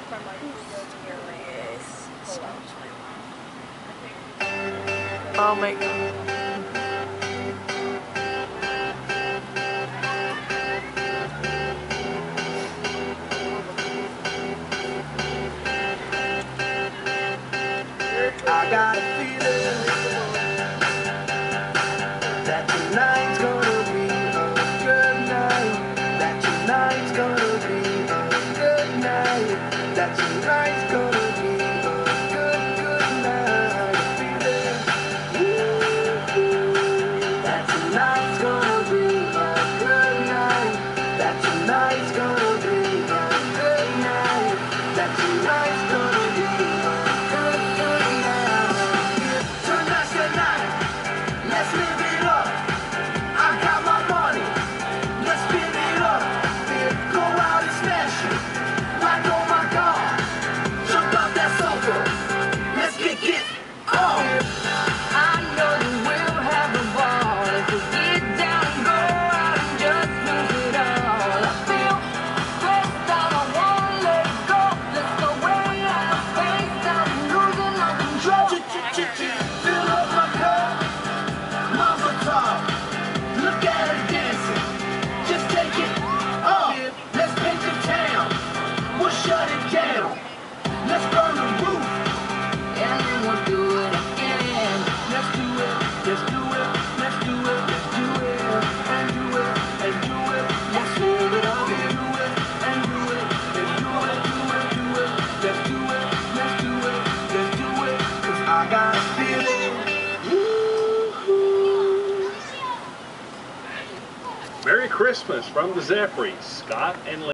from like yes. Oh my god. I got a feeling that tonight's gonna be a good night. That tonight's gonna be a good night. That tonight's gonna be a good night. Feeling that tonight's gonna be a good night. That tonight's gonna be a good night. That tonight's gonna be a good night. Tonight's the night. Let's live it up. I got my money. Let's spin it up. Go out and smash it. Like oh my god. Jump out that sofa. Let's get on. I know that we'll have a ball if we get down and go out and just lose it all. I feel stressed out, I wanna let it go. Let's go way out of space, I'm losing my control. Fill up my cup. Mama talk. Look at her dancing. Just take it off. Let's paint the town. We'll shut it down. Let's burn the roof. And then we'll do it again. Let's do it. Let's do it. Let's do it. Let's do it. And do it. And do it. Let's live it up. And do it. And do it. And do it. Do it. Do it. Let's do it. Let's do it. Let's do it. 'Cause I got a feeling. Merry Christmas from the Zephyrs, Scott and Lee.